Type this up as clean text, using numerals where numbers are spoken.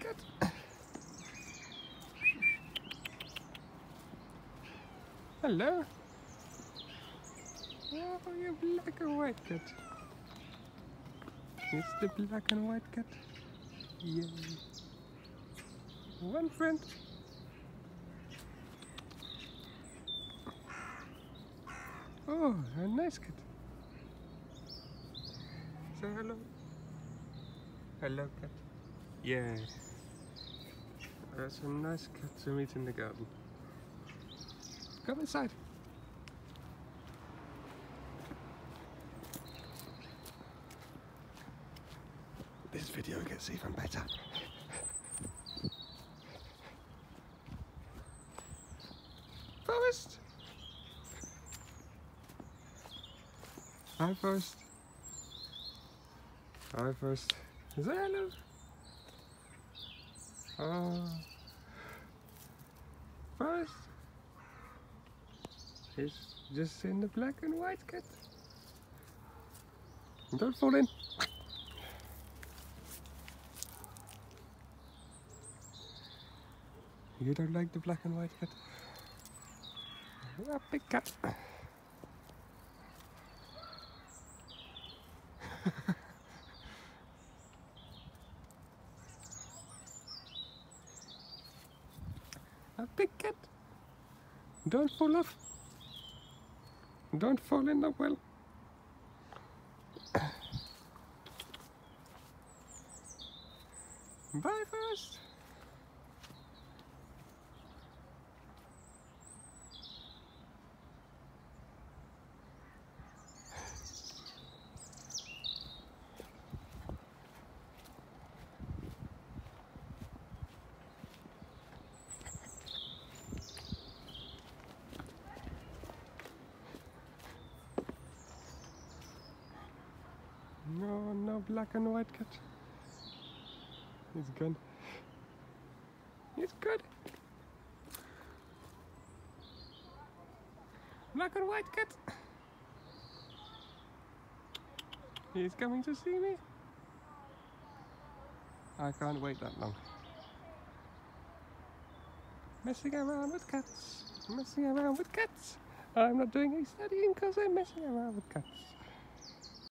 cat. Hello. Oh, you black and white cat. It's the black and white cat. Yay. One friend. Oh, a nice cat. Say hello. Hello, cat. Yeah. That's a nice cat to meet in the garden. Come inside. This video gets even better. Forest! Hi, Forest. Hi, Forest. Say hello. Oh. Forest. He's just in the black and white cat. Don't fall in. You don't like the black and white cat? A big cat. A big cat. Don't fall off. Don't fall in the well. Bye, Forest. No, no black and white cat. He's gone. He's good. Black and white cat. He's coming to see me. I can't wait that long. Messing around with cats. Messing around with cats. I'm not doing any studying because I'm messing around with cats.